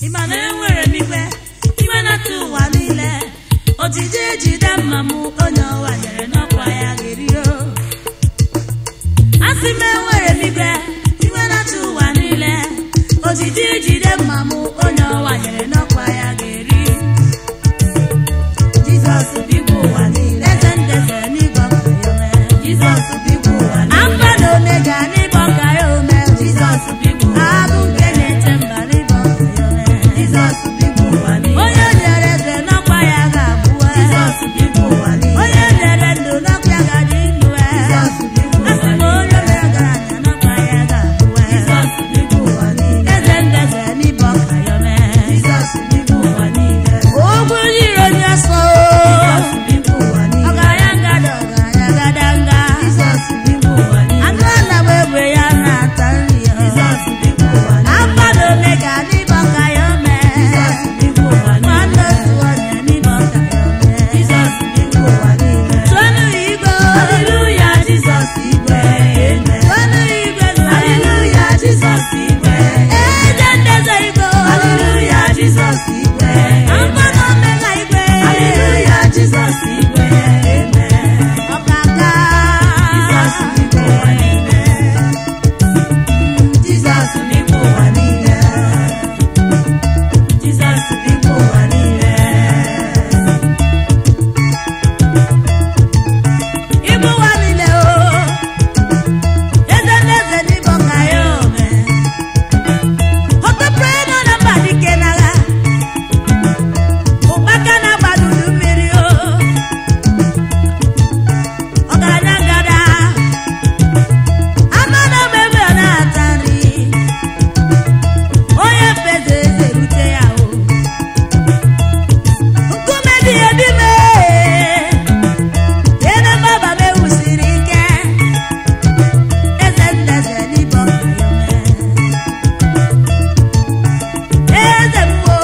Imana enwere migwe iwe na-atụ ụwa niile ojije ejide mma m onye ọwa nyere n'ọkwa ya ga-erio asị m enwere migwe iwe na-atụ ụwa niile ojije ejide mma m onye ọwa nyere n'ọkwa ya ga-eri Jizọs bigbu ụwa niile eze ndeze n'ịbọ ka ya ome Jizọs bigbu ụwa niile Alfa na Omega n'ịbọ ka ya ome Jizọs bigbu abụ nke na-eche mba n'ịbọ ka ya ome Jizọs bigbu ụwa niile onye nyere eze n'ọkwa ya ga-abụ Jizọs bigbu ụwa niile onye nyere ndụ n'ọkwa ya ga-adị ndụ Jizọs bigbu ụwa niile onye mere ọgaranya n'ọkwa ya ga-abụ Jizọs bigbu ụwa niile eze ndeze n'ịbọ ka ya ome Jizọs bigbu ụwa niile ogwu yiri onye ọsọ Jizọs bigbu ụwa niile ọgaranya ngada ọgaranya gada nga Jizọs bigbu ụwa niile anụ anagba egbe ya na-ata nri ya Jizọs bigbu ụwa niile Alfa na Omega n'ịbọ ka ya ome Jizọs bigbu ụwa niile nwanne otu onye n'ịbọ ka ya ome Jizọs bigbu ụwa niile tụọnụ igwe haleluya Jizọs igwe amen tụọnụ igwe haleluya Jizọs igwe eze ndeze igwe haleluya Jizọs igwe Alfa na Omega igwe haleluya Jizọs igwe amen ọkaka Jizọs bigbu ụwa niile Jizọs bigbu ụwa niile Jizọs bigbu ụwa niile igbu ụwa niile o eze ndeze n'ịbọ ka ya ome ọtọpụrụ nọ na mba dike n'agha ụkpaka na-agbadudu mmiri o ọgaranya ngada anụ na-agba egbe ọ na-ata nri onye feze eze rute ya o nkume dị ebi mee ebe mgbaba m ewusiri ike eze ndeze n'ịbọ ka ya ome eze mgbo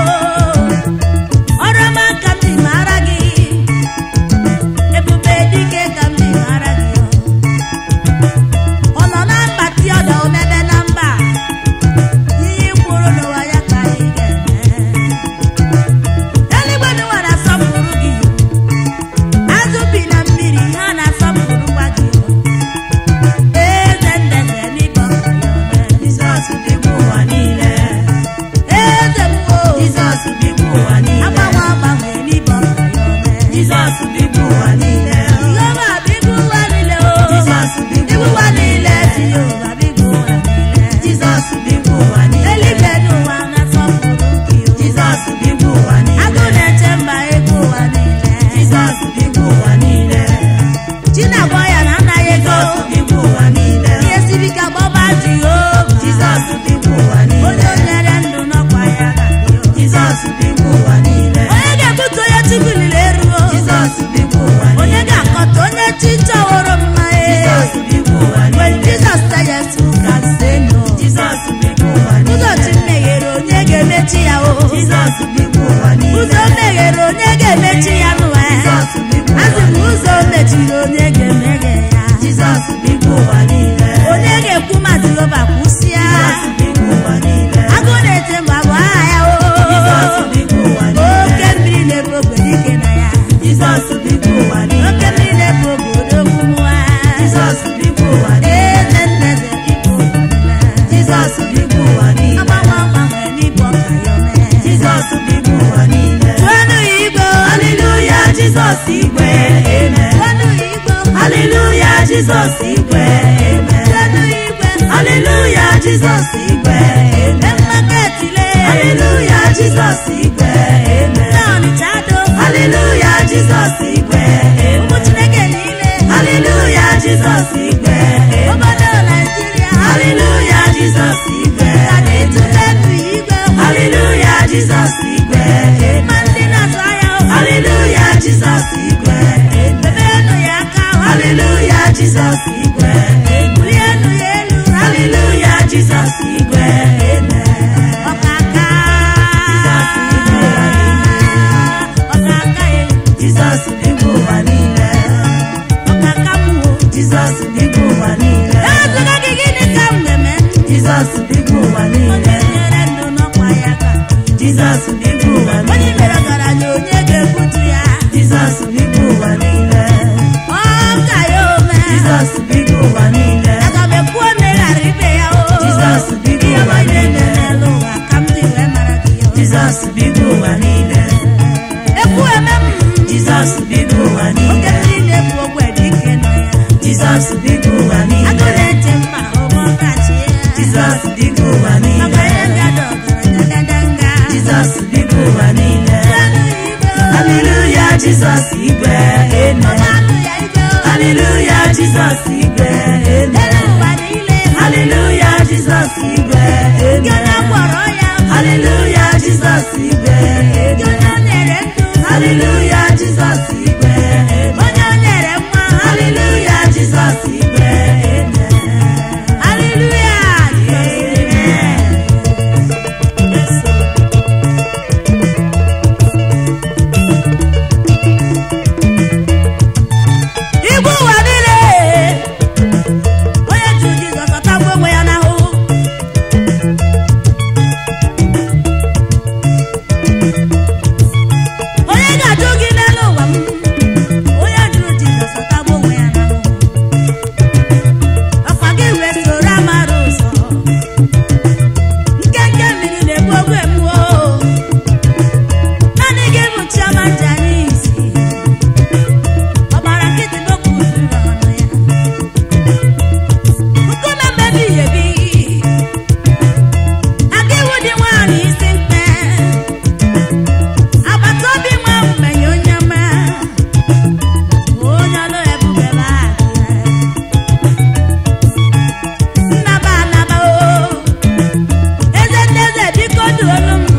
ọrụ ọma ka m ji mara gị ebube dike ka m ji mara gị ọ nọ na mba ti ọdọ omebe na mba ihe kwuru n'ụwa ya ka anyị ga-eme eluigwe n'ụwa na-asọpụrụ gị azụ bi na mmiri ha na-asọpụrụkwa gị eze ndeze n'ịbọ ka ya ome Jizọs bigbu ụwa niile eze mgbo Jizọs bigbu ụwa niile agbanwe agbanwe n'ịbọ ka ya ome Jizọs bigbu ụwa niile Jehova bigbu ụwa niile o Jizọs bigbu ụwa niile Jehova bigbu ụwa niile Jizọs bigbu ụwa niile eluigwe n'ụwa na-asọpụrụ gị o Jizọs bigbu ụwa niile agụ na-eche mba egbu ụwa niile Jizọs bigbu ụwa niile Chinagwọ ya na anaghị ego bigbu ụwa niile ihe siri ike gbọba Jehova Jizọs bigbu ụwa niile onye o nyere ndụ n'ọkwa ya ga-adị o Jizọs bigbu ụwa niile onye ga-ebute onye Chukwu liri eruo Jizọs bigbu ụwa niile onye ga-akọta onye chi chọworo mma Jizọs bigbu ụwa niile when Jesus said yes who can say no Jizọs bigbu ụwa niile ụzọ chi meghere onye ga-emechi ya o Jizọs bigbu ụwa niile ụzọ meghere onye ga-emechi ya n'ụwa Jizọs bigbu ụwa niile azị m ụzọ mechiri onye ga-emeghe ya Jizọs bigbu ụwa niile onye ga-ekwu ma Jehova kwụsịa Jizọs bigbu ụwa niile agụ na-eche mba bụ aha ya o Jizọs bigbu ụwa niile oke mmiri na-ebu ogbe dike na ya Jizọs bigbu ụwa niile oke mmiri na-ebu obodo mmụọ Jizọs bigbu ụwa niile eze ndeze ịbụ ụwa niile Jizọs bigbu ụwa niile agbanwe agbanwe n'ịbọ ka ya ome Jizọs bigbu ụwa niile tụọnụ ya igwe haleluya Jizọs igwe amen tụọnụ ya igwe haleluya Jizọs igwe amen tụọnụ ya igwe haleluya Jizọs igwe amen mmaketile haleluya Jizọs igwe amen na Ọnịcha do haleluya Jizọs igwe amen ụmụ Chineke niile haleluya Jizọs igwe amen obodo Naijiria haleluya Jizọs igwe ka na-etulenu igwe haleluya Jizọs igwe amen ma ndị na-azụ ahịa haleluya Jizọs igwe amen bebenụ ya aka haleluya Jizọs igwe amen bulienu ya elu haleluya Jizọs igwe amen Jizọs biko ụwa niile. Onye mere ọgaranya onye ga-ebutu ya. Jizọs biko ụwa niile. Ọ ka ya ome. Jizọs biko ụwa niile. Aga m ekwu omeghara ibe ya o. Jizọs biko ụwa niile. N'elu ụwa ka m dị wee mara gị o. Jizọs biko ụwa niile. Ekwu eme m. Jizọs biko ụwa niile. Oke ndị na-ebu ogwe dike nọ ya. Jizọs biko ụwa niile. Agụ na-eche mma ụgbọ kachi ya. Jizọs biko ụwa niile. Maka ihe ngada ọgaranya gadanga. Jizọs biko ụwa niile. Hallelujah, Jesus igwe. Amen. Hallelujah, Jesus igwe. Amen. Hallelujah, Jesus igwe. Amen. Hallelujah, Jesus igwe. Amen. Hallelujah, Jesus igwe. Amen. Hallelujah, Jesus igwe. Amen. Hallelujah. Amen. Igwe ụwa niile. Onye jụrụ Jizọs ọtagbuo onwe ya n'ahụhụ. Onye ga-ajụ gị n'elu ụwa m. Onye jụrụ Jizọs ọtagbuo onwe ya n'ahụhụ. Ọkwa gị wee soro amara ụzọ. Nkenke mmiri na-egbu ogwe mmụọ. Naanị gị bụ chiọma nji anyị isi. Ọgbara nkịtị n'okwu zuru ọnụ ya. Nkume mmebi ebi. Aka iwu dị nwaanyị isi mkpe. Agbata obi nwa mmenye onye ọma. Onye ọlụ ebube baadị. Nnaba anaba o. Eze ndị eze biko duolu m.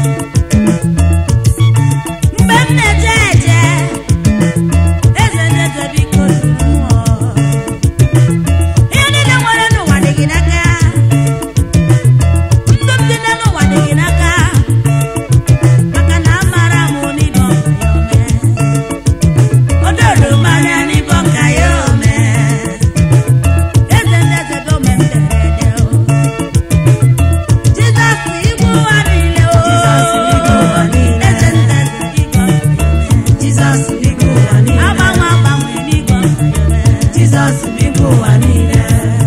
Mgbe m na-eje eje. Eze ndị eze biko duolu m o. Ihe niile nwere n'ụwa dị gị n'aka. Ndụ m dị n'ụwa dị gị n'aka. Maka na amara m n'ibe ọka ya ome. Ododo mara n'ibe ọka ya ome. Eze ndị eze bụ ome mberede o. Jizọs igwe ụwa niile o. Jizọs igwe ụwa niile. Eze ndị eze igwe ọka ya ome. Jizọs igwe ụwa niile. Agbanwe agbanwe n'igwe ọka ya ome. Jizọs igwe ụwa niile.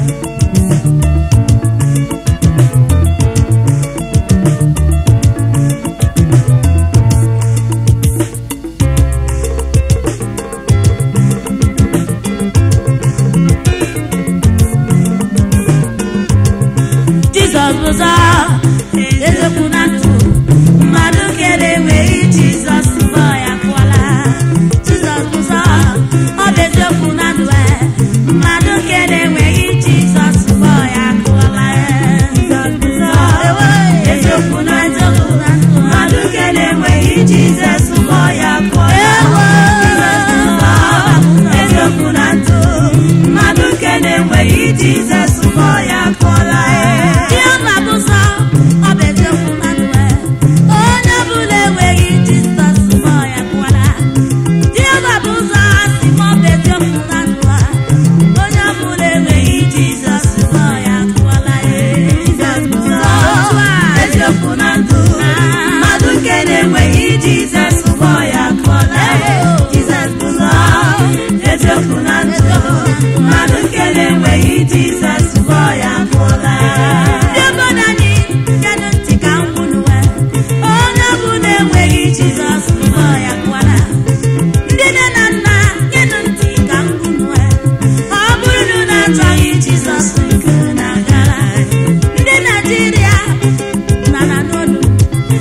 Jizọs bụ ụzọ, eziokwu na ndụ. Mmadụ kere enweghị Jizọs mbọ ya kụọla. Jizọs bụ ụzọ, ọ bụ eziokwu na ndụ. Mmadụ kere enweghị Jizọs mbọ ya kụọla. Jizọs bụ ụzọ, eziokwu na ndụ. Mmadụ kere enweghị Jizọs mbọ ya kụọla. Jizọs bụ ụzọ, eziokwu na ndụ. Mmadụ kere enweghị Jizọs mbọ ya kụọla. Ihe ọma bụ ụzọ, ọ bụ eziokwu na ndụ. Onye ọbụla enweghị Jizọs mbọ ya kụọla. Ihe ọma bụ ụzọ, si m ọ bụ eziokwu na ndụ. Onye ọbụla enweghị Jizọs mbọ ya kụọla. Jizọs bụ ụzọ, eziokwu na ndụ. Mmadụ nke na-enweghị Jizọs mbọ ya kụọla. Jizọs bụ ụzọ, eziokwu na ndụ. Mmadụ nke na-enweghị Jizọs mbọ ya kụọla. Ndị obodo anyị bịanụ ntị ka m kwunuwe. Onye ọbụla enweghị Jizọs mbọ ya kụọla. Ndị nne na nna nyenụ ntị ka m kwunuwe. Ọ bụrụ na unu achọghị Jizọs nke unu agara. Ndị Naịjirịa nara n'olu.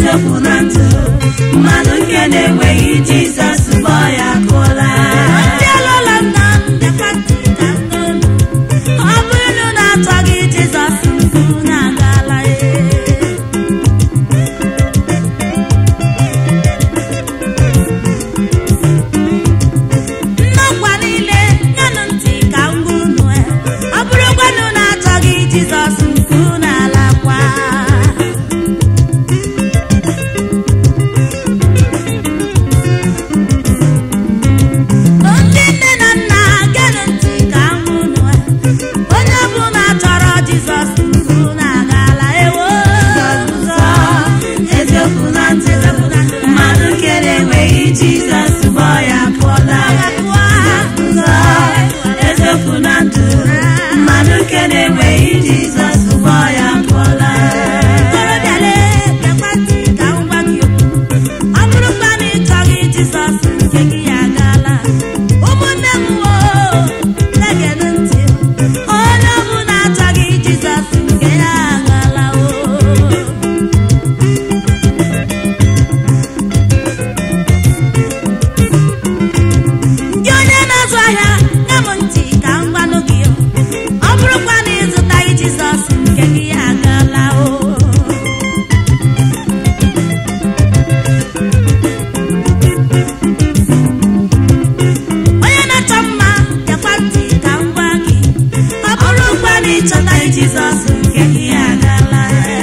eziokwu na ndụ mmadụ nke na-enweghị Jizọs mgbe ya akụla ndị alụla nna m bịakwa ka ọ bụrụ na achọghị Jizọs unu agala nnọkwa niile nyanụ ntị ka m gwa unu ọ bụrụkwanụ na achọghị Jizọs unu alakwa ndị nne na nna genụ ntị ka m gwa unu onye ọbụla chọrọ Jizọs unu agala ewo eziokwu na ndụ mmadụ nke na-enweghị Jizọs mgbe ya pụọla eziokwu na ndụ mmadụ nke na-enweghị Jizọs mgbe ya pụọla korobịale bịakwa ntị ka m gwa gị okwu ọ bụrụkwa na ị chọghị Jizọs nke gị ya agala ụmụnne m na-egenụ ntị onye ọbụla achọghị Jizọs nke ya agala gị onye na-azụ ahịa nye m ntị ka m gwanụ gị ọ bụrụkwa na ịzụtaghị Jizọs nke gị ya agala onye na-achọ mma bịakwa ntị ka m gwa gị ọ bụrụkwa na ịchọtaghị Jizọs nke gị ya agala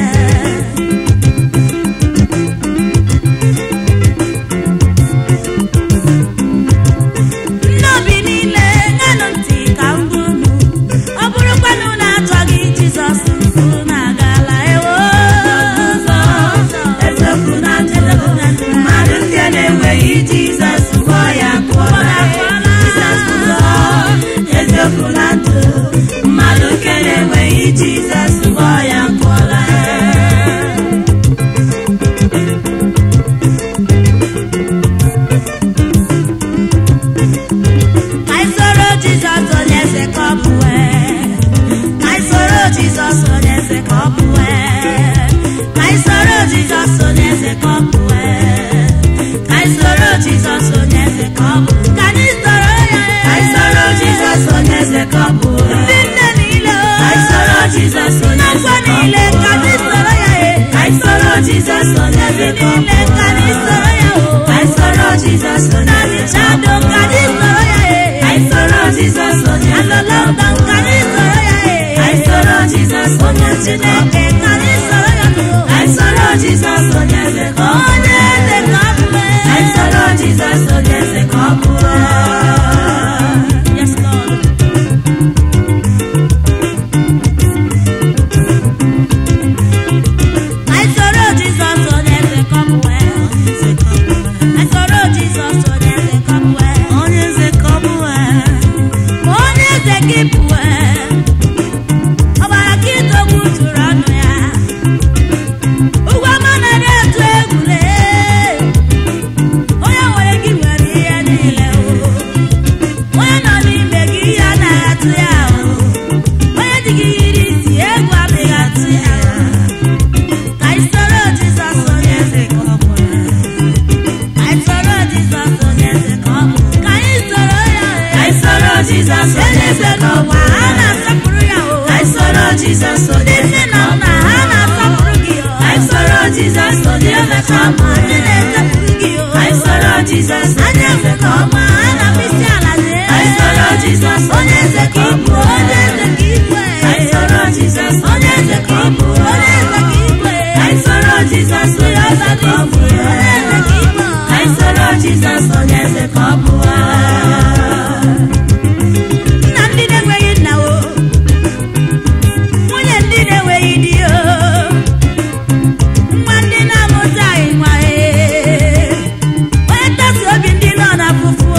ndị obi niile nyenụ ntị ka m gwa unu ọ bụrụkwanụ na achọghị Jizọs unu agala ewo eziokwu na ndụ mmadụ nke na-enweghị Jizọs mgbe ya pụọla eziokwu na ndụ mmadụ nke na-enweghị Jizọs mgbe ya pụọla ka anyị soro Jizọs onye eze ka ọ bụ ka anyị soro Jizọs onye eze ka ọ bụ ka anyị soro Jizọs onye eze ka ọ bụ ka anyị soro Jizọs onye eze ka ọ bụ ka anyị soro ya ka anyị soro Jizọs onye eze ka ọ bụ ndị nne niile ka anyị soro Jizọs onye eze ka ọ bụ ka anyị soro ya ka anyị soro Jizọs onye eze ka ọ bụ ka anyị soro ya ka anyị soro Jizọs onye eze ka ọ bụ ka anyị soro ya ka anyị soro Jizọs onye eze ka ọ bụ ka anyị soro ya ka anyị soro Jizọs onye eze ka ọ bụ ka anyị soro ya ka anyị soro Jizọs onye eze ka ọ bụ ka anyị soro Jizọs onye eze ka ọ bụ Yes, Lord. I soro Jizọs onye eze ka ọ bụ I soro Jizọs onye eze ka ọ bụ onye eze ka ọ bụ onye eze gị bụ ọbara gị togbu juru ọnụ ya ụgwọ ọma na-ere etu egwule onye nwere gị nwere ihe niile onye nọ n'ime gị ihe anaghị atụ ya onye dị gị yiri isi egwu adịghị atụ ya ka anyị soro Jizọs onye eze ka ọ bụ ka anyị soro Jizọs onye eze ka ọ bụ ka anyị soro ya ka anyị soro Jizọs onye eze ka ọ bụ ha na-asọpụrụ ya ka anyị soro Jizọs onye eze na nna ha na-asọpụrụ gị ka anyị soro Jizọs onye eze ka ọ bụ ndị na-esọpụrụ gị ka anyị soro Jizọs onye eze ka ọ bụ ha na-akpịsị ala ka anyị soro Jizọs onye eze ka ọ bụ onye eze ka igwe ka anyị soro Jizọs onye eze ka ọ bụ onye eze ka igwe ka anyị soro Jizọs onye eze ka ọ bụ onye eze ka igwe ka anyị soro Jizọs onye eze ka ọ bụ nna ndị na-enweghị nna nwunye ndị na-enweghị di nwa ndị na-amụtaghị nwa onye ntasi obi ndị nọ na fufu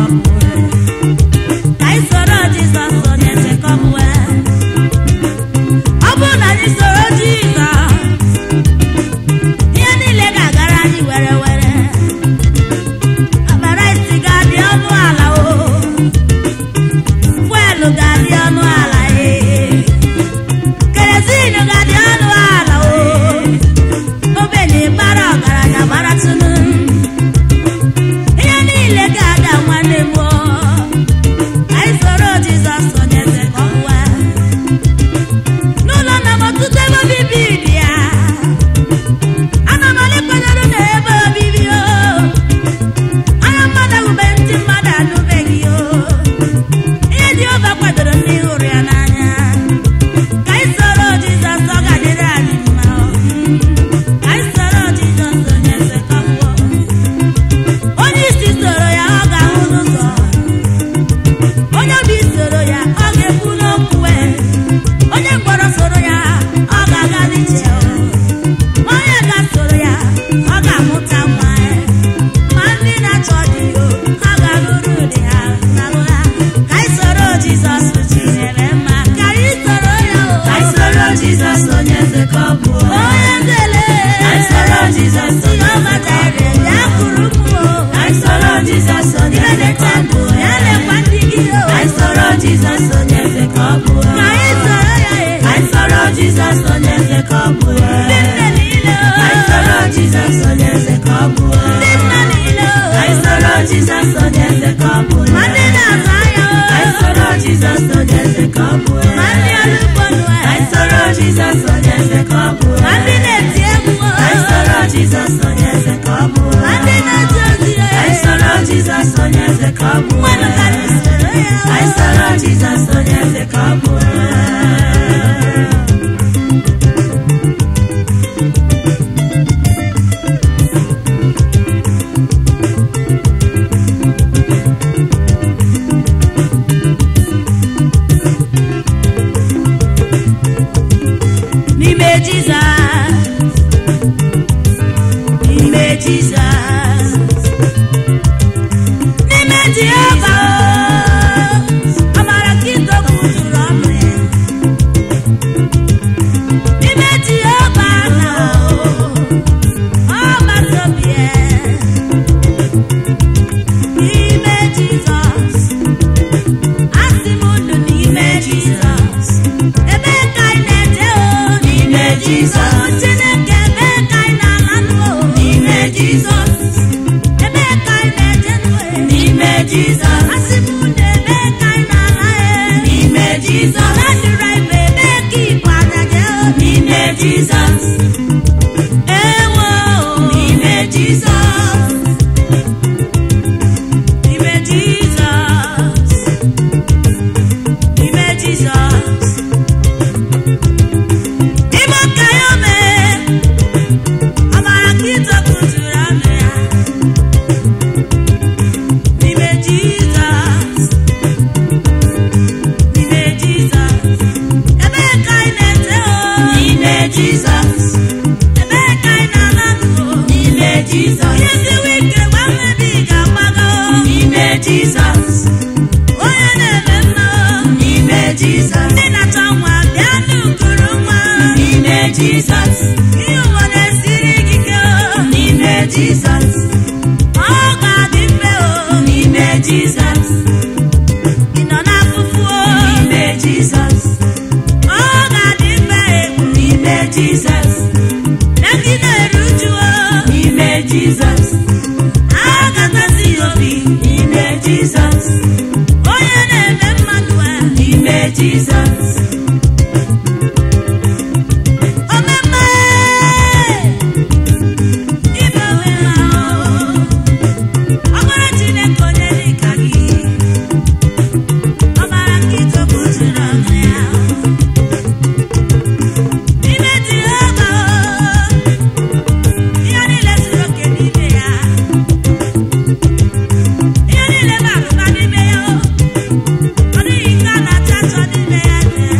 Yeah.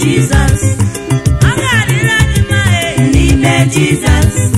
Jesus. N'ime Jesus.